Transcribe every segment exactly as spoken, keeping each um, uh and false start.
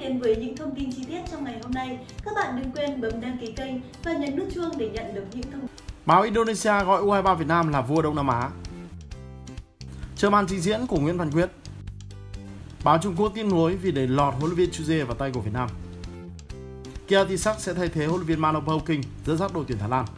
đến với những thông tin chi tiết trong ngày hôm nay, các bạn đừng quên bấm đăng ký kênh và nhấn nút chuông để nhận được những thông tin. Báo Indonesia gọi U hai ba Việt Nam là vua Đông Nam Á. Chờ màn trình diễn của Nguyễn Văn Quyết. Báo Trung Quốc tiếc nuối vì để lọt huấn luyện viên Chuje vào tay của Việt Nam. Kiatisak sẽ thay thế huấn luyện viên Manopo King dẫn dắt đội tuyển Thái Lan.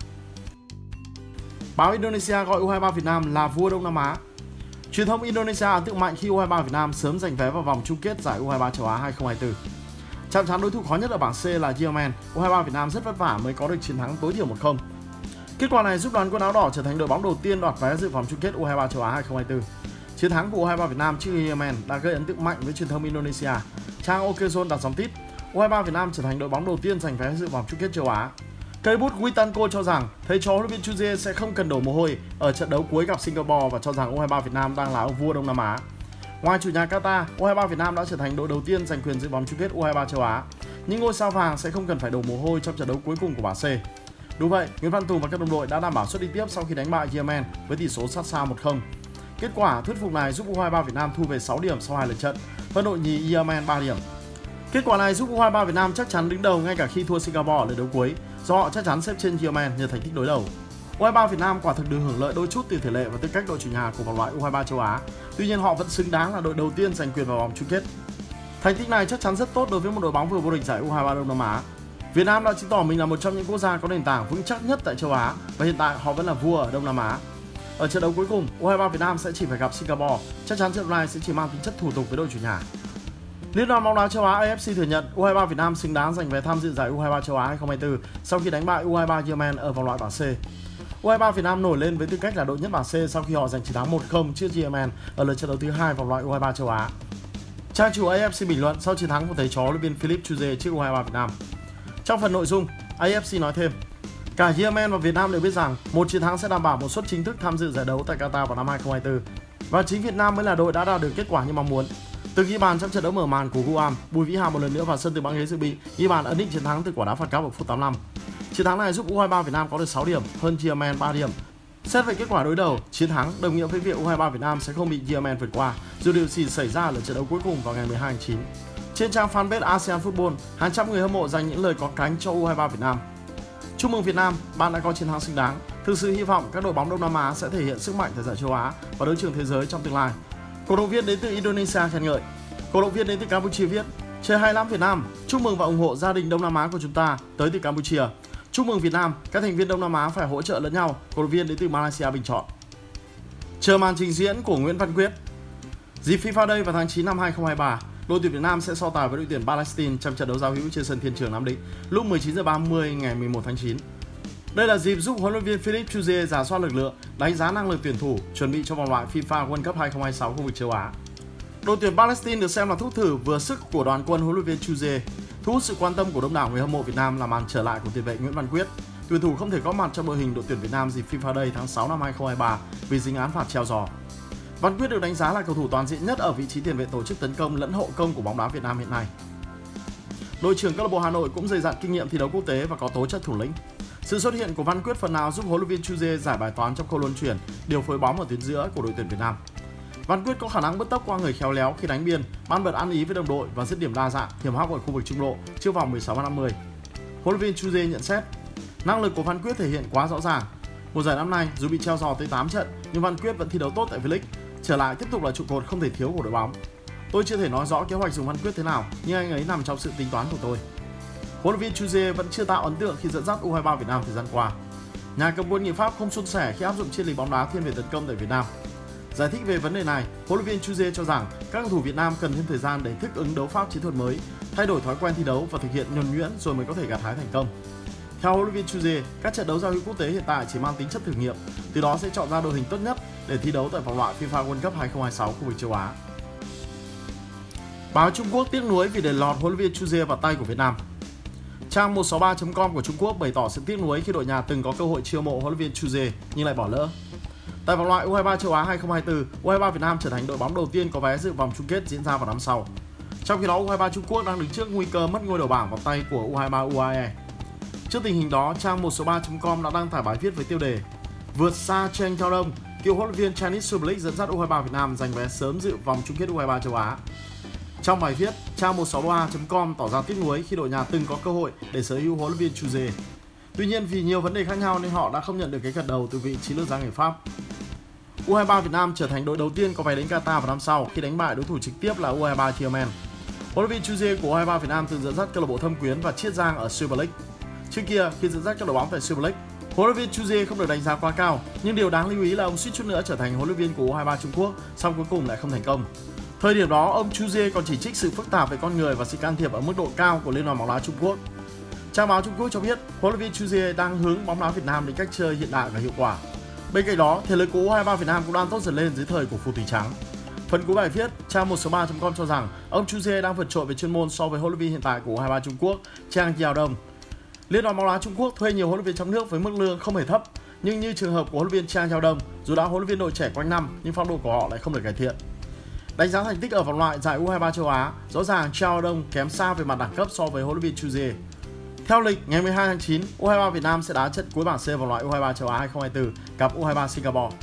Báo Indonesia gọi U hai ba Việt Nam là vua Đông Nam Á. Truyền thông Indonesia ấn tượng mạnh khi U hai ba Việt Nam sớm giành vé vào vòng chung kết giải U hai ba châu Á hai không hai tư. Chạm trán đối thủ khó nhất ở bảng C là Yemen, U hai ba Việt Nam rất vất vả mới có được chiến thắng tối thiểu một không. Kết quả này giúp đoàn quân áo đỏ trở thành đội bóng đầu tiên đoạt vé dự vòng chung kết U hai ba châu Á hai không hai tư. Chiến thắng của U hai ba Việt Nam trước Yemen đã gây ấn tượng mạnh với truyền thông Indonesia. Trang Okezone đặt dòng tít: U hai ba Việt Nam trở thành đội bóng đầu tiên giành vé dự vòng chung kết châu Á. Cây bút Witanko cho rằng thầy trò huấn luyện viên Chuje sẽ không cần đổ mồ hôi ở trận đấu cuối gặp Singapore và cho rằng U hai ba Việt Nam đang là ông vua Đông Nam Á. Ngoài chủ nhà Qatar, U hai ba Việt Nam đã trở thành đội đầu tiên giành quyền dự vòng chung kết U hai ba châu Á. Những ngôi sao vàng sẽ không cần phải đổ mồ hôi trong trận đấu cuối cùng của bảng C. Đúng vậy, Nguyễn Văn Tùng và các đồng đội đã đảm bảo suất đi tiếp sau khi đánh bại Yemen với tỷ số sát sao một không. Kết quả thuyết phục này giúp U hai ba Việt Nam thu về sáu điểm sau hai lượt trận, hơn đội nhì Yemen ba điểm. Kết quả này giúp U hai ba Việt Nam chắc chắn đứng đầu ngay cả khi thua Singapore ở lượt đấu cuối, do họ chắc chắn xếp trên Yemen nhờ thành tích đối đầu. U hai ba Việt Nam quả thực được hưởng lợi đôi chút từ thể lệ và tư cách đội chủ nhà của vòng loại U hai ba châu Á. Tuy nhiên họ vẫn xứng đáng là đội đầu tiên giành quyền vào vòng chung kết. Thành tích này chắc chắn rất tốt đối với một đội bóng vừa vô địch giải U hai ba Đông Nam Á. Việt Nam đã chứng tỏ mình là một trong những quốc gia có nền tảng vững chắc nhất tại châu Á và hiện tại họ vẫn là vua ở Đông Nam Á. Ở trận đấu cuối cùng, U hai ba Việt Nam sẽ chỉ phải gặp Singapore. Chắc chắn trận đấu này sẽ chỉ mang tính chất thủ tục với đội chủ nhà. Liên đoàn bóng đá châu Á A F C thừa nhận U hai ba Việt Nam xứng đáng giành vé tham dự giải U hai ba châu Á hai không hai tư sau khi đánh bại U hai ba Yemen ở vòng loại bảng C. U hai ba Việt Nam nổi lên với tư cách là đội nhất bảng C sau khi họ giành chiến thắng một không trước Yemen ở lượt trận đấu thứ hai vòng loại U hai ba châu Á. Trang chủ A F C bình luận sau chiến thắng của thầy trò huấn luyện viên Philip Chuje trước U hai ba Việt Nam. Trong phần nội dung, A F C nói thêm: cả Yemen và Việt Nam đều biết rằng một chiến thắng sẽ đảm bảo một suất chính thức tham dự giải đấu tại Qatar vào năm hai không hai tư và chính Việt Nam mới là đội đã đạt được kết quả như mong muốn. Từ ghi bàn trong trận đấu mở màn của Guam, Bùi Vĩ Hà một lần nữa vào sân từ băng ghế dự bị ghi bàn ấn định chiến thắng từ quả đá phạt góc ở phút tám mươi lăm. Chiến thắng này giúp U hai ba Việt Nam có được sáu điểm, hơn Yemen ba điểm. Xét về kết quả đối đầu, chiến thắng đồng nghĩa với việc U hai ba Việt Nam sẽ không bị Yemen vượt qua, dù điều gì xảy ra ở trận đấu cuối cùng vào ngày mười hai tháng chín. Trên trang fanpage ASEAN Football, hàng trăm người hâm mộ dành những lời có cánh cho U hai ba Việt Nam. Chúc mừng Việt Nam, bạn đã có chiến thắng xứng đáng. Thực sự hy vọng các đội bóng Đông Nam Á sẽ thể hiện sức mạnh tại giải châu Á và đấu trường thế giới trong tương lai. Cổ động viên đến từ Indonesia khen ngợi. Cổ động viên đến từ Campuchia viết: chơi hay lắm Việt Nam, chúc mừng và ủng hộ gia đình Đông Nam Á của chúng ta tới từ Campuchia. Chúc mừng Việt Nam, các thành viên Đông Nam Á phải hỗ trợ lẫn nhau. Cổ động viên đến từ Malaysia bình chọn. Chờ màn trình diễn của Nguyễn Văn Quyết. Dịp FIFA Day vào tháng chín năm hai không hai ba, đội tuyển Việt Nam sẽ so tài với đội tuyển Palestine trong trận đấu giao hữu trên sân Thiên Trường Nam Định lúc mười chín giờ ba mươi ngày mười một tháng chín. Đây là dịp giúp huấn luyện viên Philip Chuje rà soát lực lượng, đánh giá năng lực tuyển thủ, chuẩn bị cho vòng loại FIFA World Cup hai không hai sáu khu vực châu Á. Đội tuyển Palestine được xem là thuốc thử vừa sức của đoàn quân huấn luyện viên Chuje, thu hút sự quan tâm của đông đảo người hâm mộ Việt Nam là màn trở lại của tiền vệ Nguyễn Văn Quyết. Tuyển thủ không thể có mặt trong đội hình đội tuyển Việt Nam dịp FIFA Day tháng sáu năm hai không hai ba vì dính án phạt treo giò. Văn Quyết được đánh giá là cầu thủ toàn diện nhất ở vị trí tiền vệ tổ chức tấn công lẫn hậu công của bóng đá Việt Nam hiện nay. Đội trưởng câu lạc bộ Hà Nội cũng dày dặn kinh nghiệm thi đấu quốc tế và có tố chất thủ lĩnh. Sự xuất hiện của Văn Quyết phần nào giúp huấn luyện viên Chuje giải bài toán trong khâu luân chuyển, điều phối bóng ở tuyến giữa của đội tuyển Việt Nam. Văn Quyết có khả năng bứt tốc qua người khéo léo khi đánh biên, ban bật ăn ý với đồng đội và dứt điểm đa dạng, hiểm hóc ở khu vực trung lộ trước vòng mười sáu và năm mươi. Huấn luyện viên Chuje nhận xét: năng lực của Văn Quyết thể hiện quá rõ ràng. Mùa giải năm nay dù bị treo giò tới tám trận nhưng Văn Quyết vẫn thi đấu tốt tại V-League, trở lại tiếp tục là trụ cột không thể thiếu của đội bóng. Tôi chưa thể nói rõ kế hoạch dùng Văn Quyết thế nào, nhưng anh ấy nằm trong sự tính toán của tôi. Huấn luyện viên Chuje vẫn chưa tạo ấn tượng khi dẫn dắt U hai ba Việt Nam thời gian qua. Nhà cầm quân người Pháp không suôn sẻ khi áp dụng triết lý bóng đá thiên về tấn công tại Việt Nam. Giải thích về vấn đề này, huấn luyện viên Chuje cho rằng các cầu thủ Việt Nam cần thêm thời gian để thích ứng đấu pháp chiến thuật mới, thay đổi thói quen thi đấu và thực hiện nhuần nhuyễn rồi mới có thể gặt hái thành công. Theo huấn luyện viên Chuje, các trận đấu giao hữu quốc tế hiện tại chỉ mang tính chất thử nghiệm, từ đó sẽ chọn ra đội hình tốt nhất để thi đấu tại vòng loại FIFA World Cup hai không hai sáu khu vực châu Á. Báo Trung Quốc tiếc nuối vì để lọt huấn luyện viên Chuje vào tay của Việt Nam. Trang một sáu ba chấm com của Trung Quốc bày tỏ sự tiếc nuối khi đội nhà từng có cơ hội chiêu mộ huấn luyện viên Chuje nhưng lại bỏ lỡ. Tại vòng loại U hai ba châu Á hai không hai tư, U hai ba Việt Nam trở thành đội bóng đầu tiên có vé dự vòng chung kết diễn ra vào năm sau. Trong khi đó, U hai ba Trung Quốc đang đứng trước nguy cơ mất ngôi đầu bảng vào tay của U hai ba u a e. Trước tình hình đó, trang một sáu ba chấm com đã đăng tải bài viết với tiêu đề: vượt xa Cheng Cao Đông, cựu huấn luyện viên Chinese Super League dẫn dắt U hai ba Việt Nam giành vé sớm dự vòng chung kết U hai ba châu Á. Trong bài viết, trang một sáu ba chấm com tỏ ra tiếc nuối khi đội nhà từng có cơ hội để sở hữu huấn luyện viên Chuze. Tuy nhiên vì nhiều vấn đề khác nhau nên họ đã không nhận được cái gật đầu từ vị chiến lược gia người Pháp. u hai ba Việt Nam trở thành đội đầu tiên có vé đến Qatar vào năm sau khi đánh bại đối thủ trực tiếp là u hai ba Yemen. Huấn luyện viên Chuze của u hai ba Việt Nam từng dẫn dắt câu lạc bộ Thâm Quyến và Chiết Giang ở Super League. Trước kia khi dẫn dắt các đội bóng tại Super League, huấn luyện viên Chuze không được đánh giá quá cao, nhưng điều đáng lưu ý là ông suýt chút nữa trở thành huấn luyện viên của u hai ba Trung Quốc, song cuối cùng lại không thành công. Thời điểm đó, ông Chuze còn chỉ trích sự phức tạp về con người và sự can thiệp ở mức độ cao của Liên đoàn bóng đá Trung Quốc. Trang báo Trung Quốc cho biết, huấn luyện viên Chuze đang hướng bóng đá Việt Nam đến cách chơi hiện đại và hiệu quả. Bên cạnh đó, thể lực của u hai ba Việt Nam cũng đang tốt dần lên dưới thời của Phù Thủy Trắng. Phần cuối bài viết, trang một sáu ba chấm com cho rằng ông Chuze đang vượt trội về chuyên môn so với huấn luyện viên hiện tại của u hai ba Trung Quốc, Chang Jiaodong. Liên đoàn bóng đá Trung Quốc thuê nhiều huấn luyện viên trong nước với mức lương không hề thấp, nhưng như trường hợp của huấn luyện viên Chang Jiaodong, dù đã huấn luyện viên đội trẻ quanh năm nhưng phong độ của họ lại không được cải thiện. Đánh giá thành tích ở vòng loại giải u hai ba châu Á, rõ ràng Jiaodong kém xa về mặt đẳng cấp so với huấn luyện viên Chuze. Theo lịch, ngày mười hai tháng chín, u hai ba Việt Nam sẽ đá trận cuối bảng C vòng loại u hai ba châu Á hai không hai tư gặp u hai ba Singapore.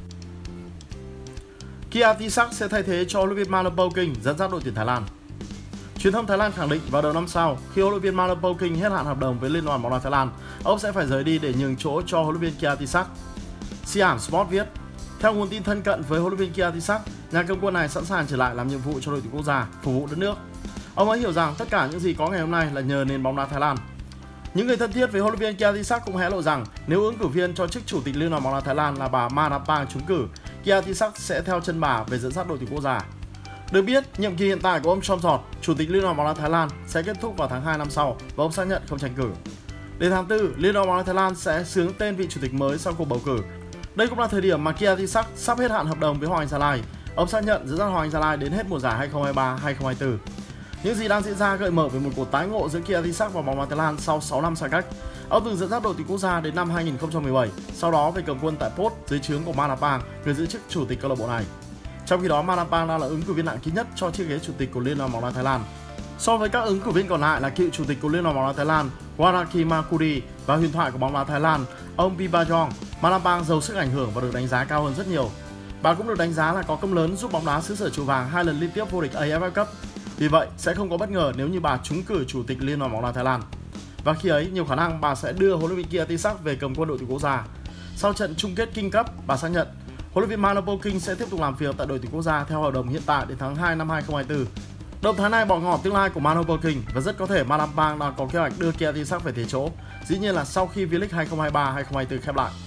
Kiatisak sẽ thay thế cho huấn luyện viên Malapouking dẫn dắt đội tuyển Thái Lan. Truyền thông Thái Lan khẳng định vào đầu năm sau, khi huấn luyện viên Malapouking hết hạn hợp đồng với Liên đoàn bóng đá Thái Lan, ông sẽ phải rời đi để nhường chỗ cho huấn luyện viên Kiatisak. Siam Sport viết, theo nguồn tin thân cận với huấn luyện viên Kiatisak, nhà cầm quân này sẵn sàng trở lại làm nhiệm vụ cho đội tuyển quốc gia, phục vụ đất nước. Ông ấy hiểu rằng tất cả những gì có ngày hôm nay là nhờ nền bóng đá Thái Lan. Những người thân thiết với huấn luyện viên Kiatisak cũng hé lộ rằng nếu ứng cử viên cho chức chủ tịch Liên đoàn bóng đá Thái Lan là bà Marapang trúng cử, Kiatisak sẽ theo chân bà về dẫn dắt đội tuyển quốc gia. Được biết, nhiệm kỳ hiện tại của ông Somsort, chủ tịch Liên đoàn bóng đá Thái Lan sẽ kết thúc vào tháng hai năm sau và ông xác nhận không tranh cử. Đến tháng tư, Liên đoàn bóng đá Thái Lan sẽ xướng tên vị chủ tịch mới sau cuộc bầu cử. Đây cũng là thời điểm mà Kiatisak sắp hết hạn hợp đồng với Hoàng Anh Gia Lai. Ông xác nhận dẫn dắt Hoàng Anh Gia Lai đến hết mùa giải hai không hai ba hai không hai tư. Những gì đang diễn ra gợi mở về một cuộc tái ngộ giữa Kiatisak và bóng đá Thái Lan sau sáu năm xa cách. Ông từng dẫn dắt đội tuyển quốc gia đến năm hai nghìn không trăm mười bảy, sau đó về cầm quân tại Port dưới trướng của Marapang, người giữ chức chủ tịch câu lạc bộ này. Trong khi đó, Marapang đang là ứng cử viên nặng ký nhất cho chiếc ghế chủ tịch của Liên đoàn bóng đá Thái Lan. So với các ứng cử viên còn lại là cựu chủ tịch của Liên đoàn bóng đá Thái Lan Waraki Makudi và huyền thoại của bóng đá Thái Lan ông Pibajong, Marapang giàu sức ảnh hưởng và được đánh giá cao hơn rất nhiều. Bà cũng được đánh giá là có công lớn giúp bóng đá xứ sở Chùa Vàng hai lần liên tiếp vô địch a ép ép Cup. Vì vậy, sẽ không có bất ngờ nếu như bà trúng cử chủ tịch Liên đoàn bóng đá Thái Lan. Và khi ấy, nhiều khả năng bà sẽ đưa huấn luyện viên Kiatisak về cầm quân đội tuyển quốc gia. Sau trận chung kết King Cup, bà xác nhận huấn luyện viên Malapouking sẽ tiếp tục làm việc tại đội tuyển quốc gia theo hợp đồng hiện tại đến tháng hai năm hai không hai tư. Động thái này bỏ ngỏ tương lai của Malapouking và rất có thể Malapang đang có kế hoạch đưa Kiatisak về thế chỗ. Dĩ nhiên là sau khi V-League hai không hai ba hai không hai tư khép lại.